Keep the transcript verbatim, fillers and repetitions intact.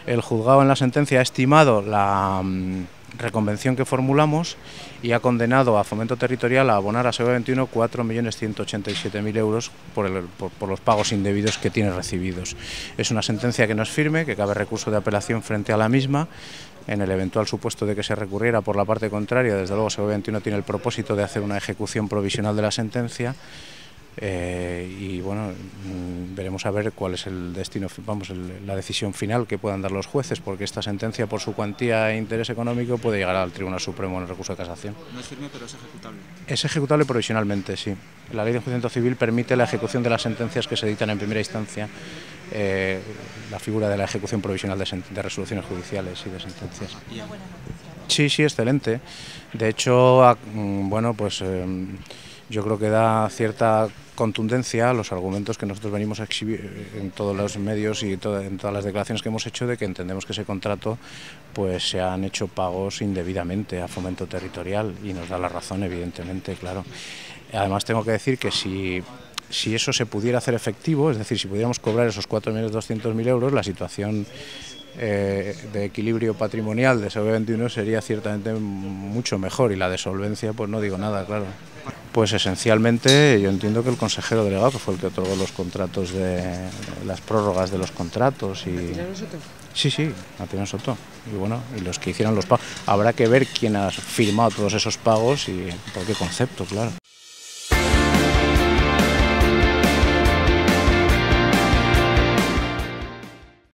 El juzgado en la sentencia ha estimado la mm, reconvención que formulamos y ha condenado a Fomento Territorial a abonar a Segovia veintiuno cuatro millones ciento ochenta y siete mil euros por, el, por, por los pagos indebidos que tiene recibidos. Es una sentencia que no es firme, que cabe recurso de apelación frente a la misma. En el eventual supuesto de que se recurriera por la parte contraria, desde luego Segovia veintiuno tiene el propósito de hacer una ejecución provisional de la sentencia. Eh, y bueno, veremos a ver cuál es el destino, vamos, el, la decisión final que puedan dar los jueces, porque esta sentencia, por su cuantía e interés económico, puede llegar al Tribunal Supremo en el recurso de casación. No es firme, pero es ejecutable. Es ejecutable provisionalmente, sí. La Ley de Enjuiciamiento Civil permite la ejecución de las sentencias que se dictan en primera instancia, eh, la figura de la ejecución provisional de, de resoluciones judiciales y de sentencias. Sí, sí, excelente. De hecho, bueno, pues eh, yo creo que da cierta contundencia a los argumentos que nosotros venimos a exhibir en todos los medios y to en todas las declaraciones que hemos hecho, de que entendemos que ese contrato pues se han hecho pagos indebidamente a Fomento Territorial, y nos da la razón, evidentemente, claro. Además, tengo que decir que si, si eso se pudiera hacer efectivo, es decir, si pudiéramos cobrar esos cuatro millones doscientos mil euros, la situación Eh, de equilibrio patrimonial de Segovia veintiuno sería ciertamente mucho mejor, y la de solvencia, pues no digo nada, claro. Pues esencialmente yo entiendo que el consejero delegado, que fue el que otorgó los contratos de, de las prórrogas de los contratos, y Soto. sí, sí, Martín Soto, y bueno, y los que hicieron los pagos. Habrá que ver quién ha firmado todos esos pagos y por qué concepto, claro.